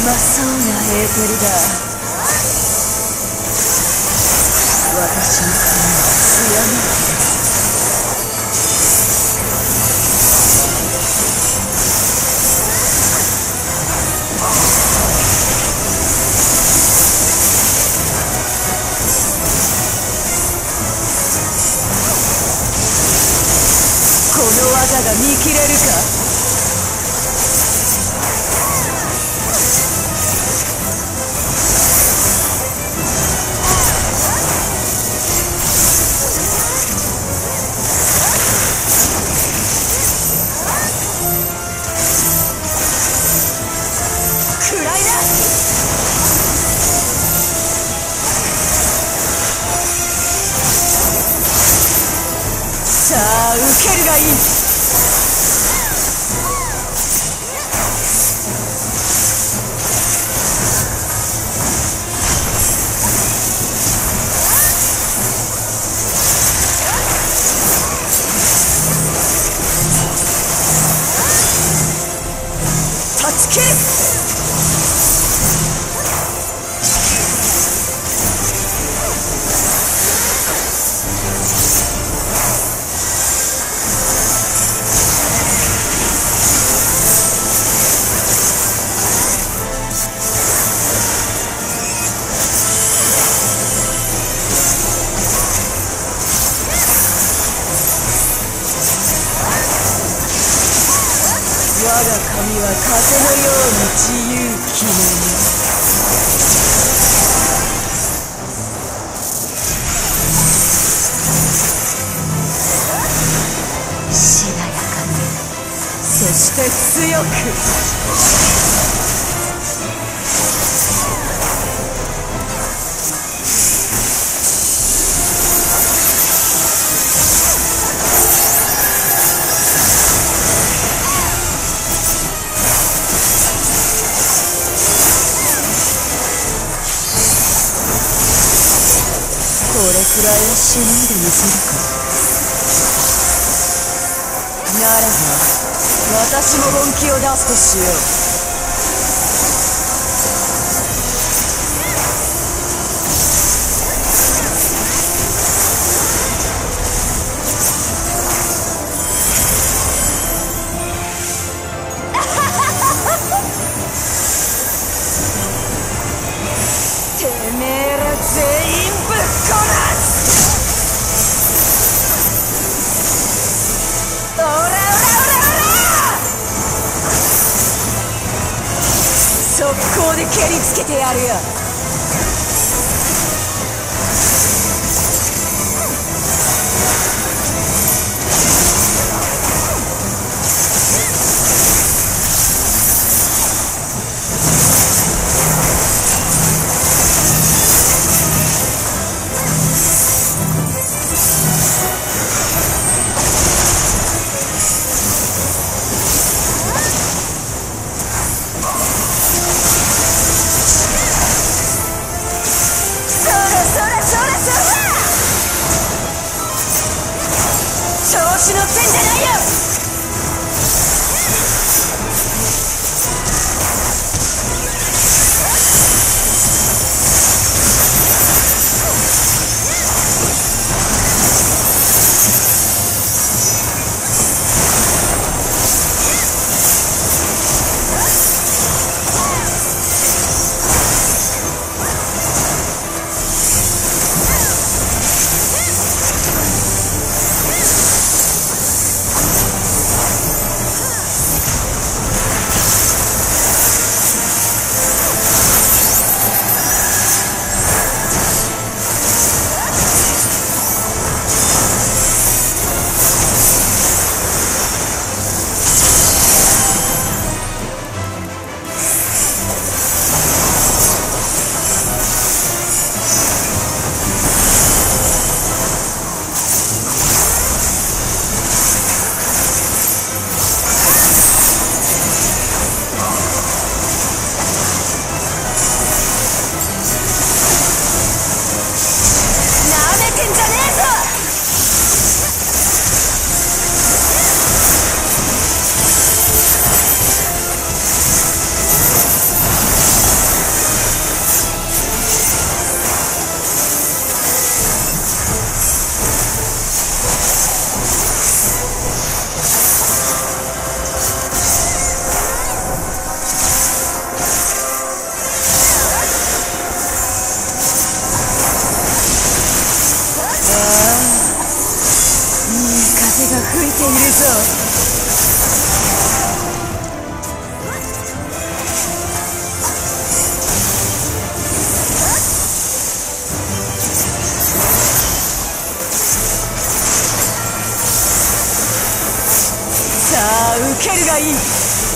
まそうなエーテルだ。私の髪は艶めいてる。この技が見切れるか。さあ受けるがいい。断ち切る。我が髪は風のように自由気まま。しなやかに、そして強く。これくらいはしないでみせるか。ならば私も本気を出すとしよう。てめえら全員ぶっ殺す。オラオラオラオラ。速攻で蹴りつけてやるよ。調子乗ってんじゃないよ。 ているぞ。さあ受けるがいい。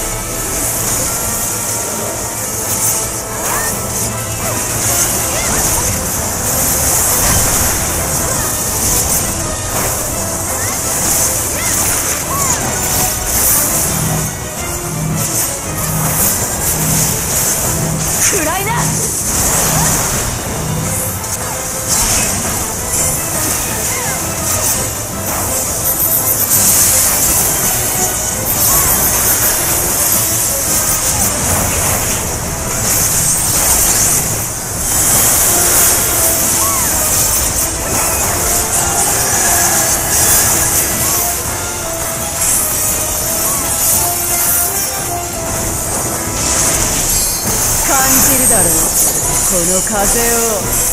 食らいな。感じるだろう、この風を。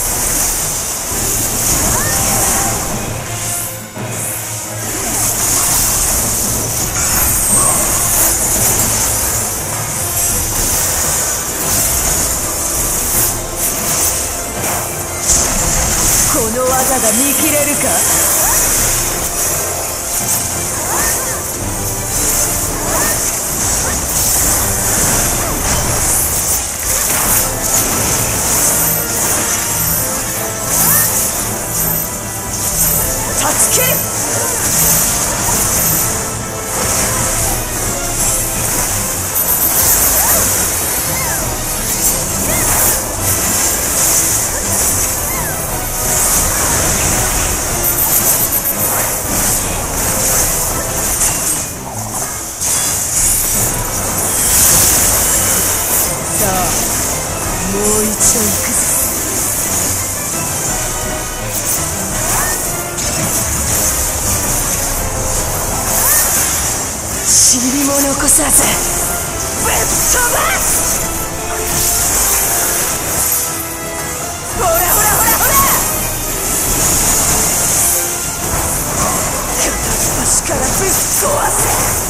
この技が見切れるか。断ち切る。さあもう一度行くぞ。塵も残さずぶっ飛ばす。ほらほらほらほら、片っ端からぶっ壊せ。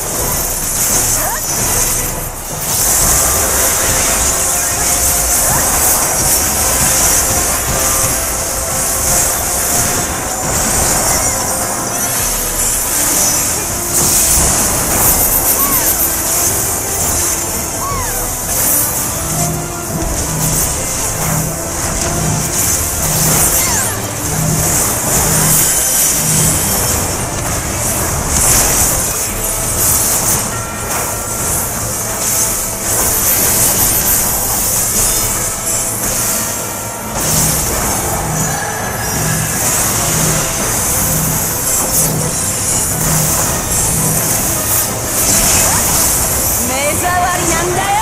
目障りなんだよ。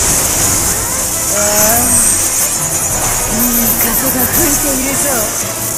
風が吹いているぞ。